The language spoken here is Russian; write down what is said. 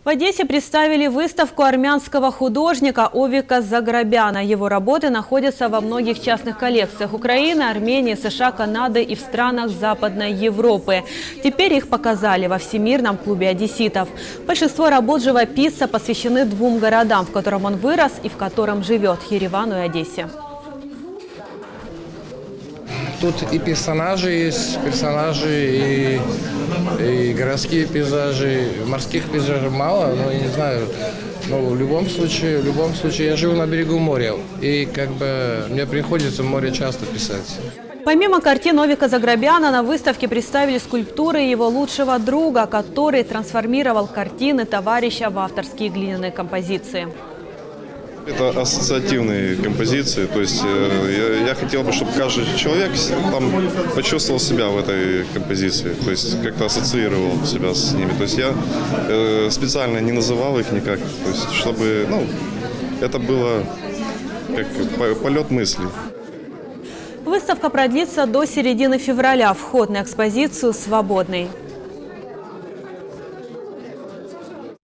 В Одессе представили выставку армянского художника Овика Заграбяна. Его работы находятся во многих частных коллекциях Украины, Армении, США, Канады и в странах Западной Европы. Теперь их показали во Всемирном клубе одесситов. Большинство работ живописца посвящены двум городам, в котором он вырос и в котором живет – Еревану и Одессе. Тут и персонажи есть, и городские пейзажи, морских пейзажей мало, но я не знаю. Но в любом случае, я живу на берегу моря, и мне приходится в море часто писать. Помимо картин Овика Заграбяна на выставке представили скульптуры его лучшего друга, который трансформировал картины товарища в авторские глиняные композиции. Это ассоциативные композиции, то есть я хотел бы, чтобы каждый человек там почувствовал себя в этой композиции, то есть как-то ассоциировал себя с ними. То есть я специально не называл их никак, то есть чтобы это было как полет мыслей. Выставка продлится до середины февраля. Вход на экспозицию свободный.